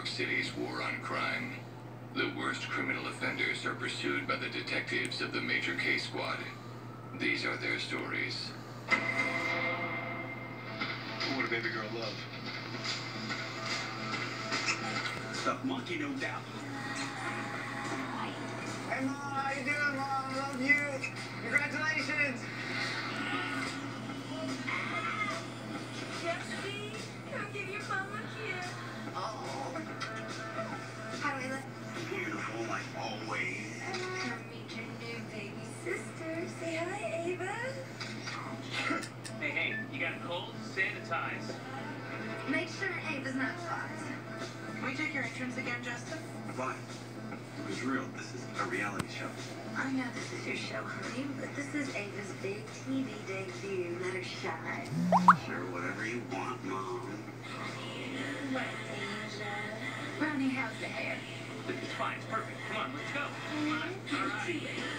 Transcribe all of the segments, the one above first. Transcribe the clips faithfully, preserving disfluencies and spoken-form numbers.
York City's war on crime. The worst criminal offenders are pursued by the detectives of the Major K Squad. These are their stories. What would a baby girl love? Stuffed monkey, no doubt. Hey, Mom, how you doing, Mom? I love you. Congratulations. Jesse, come give your mom a kiss. Oh. How do I look? Beautiful, like always. Come meet your new baby sister. Say hi, Ava. Hey, hey, you got a cold? Sanitize. Make sure Ava's not clogged. Can we take your entrance again, Justin? Fine. It was real. This is a reality show. I know this is your show, honey, but this is Ava's big T V debut. Let her shine. Sure, whatever you want, Mom. What, Ava? Ronnie, how's the hair? It's fine, it's perfect. Come on, let's go. Come on. All right.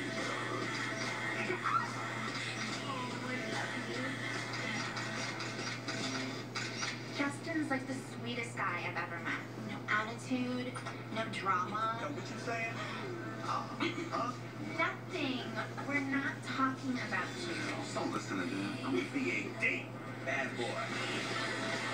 Justin's like the sweetest guy I've ever met. No attitude, no drama. Yo, what you saying? Uh, huh? Nothing. We're not talking about you. Don't listen to them. I'm a V A D. Bad boy.